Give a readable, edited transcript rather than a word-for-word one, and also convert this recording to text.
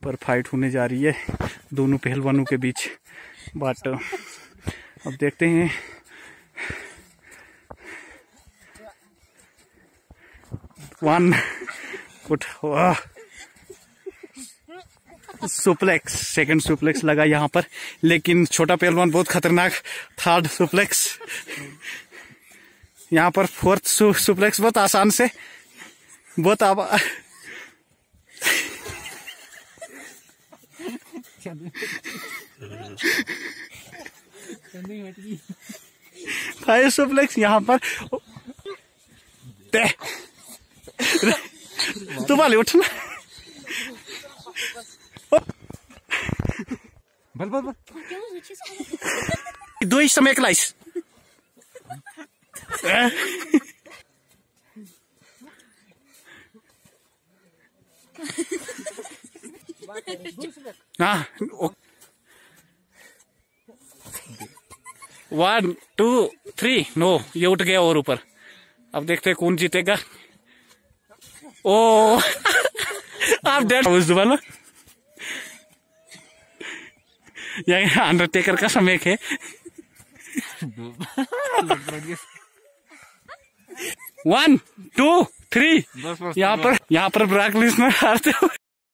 पर फाइट होने जा रही है दोनों पहलवानों के बीच। बट अब देखते हैं। One foot suplex, second suplex लगा यहाँ पर, लेकिन छोटा पहलवान बहुत खतरनाक, थर्ड सुप्लेक्स। यहाँ पर फोर्थ सुप्लेक्स बहुत आसान से, बहुत फाइव सुप्लेक्स यहाँ पर। तू वाले उठना। बल बल बल दो ही समय क्लाइस। हाँ 1 2 3 नो, ये उठ गया और ऊपर। अब देखते हैं कौन जीतेगा। ओ आप डेड वाला यहाँ अंडरटेकर का समय है। 1 2 3 यहाँ पर ब्रॉक लिस्नर हारते हुए।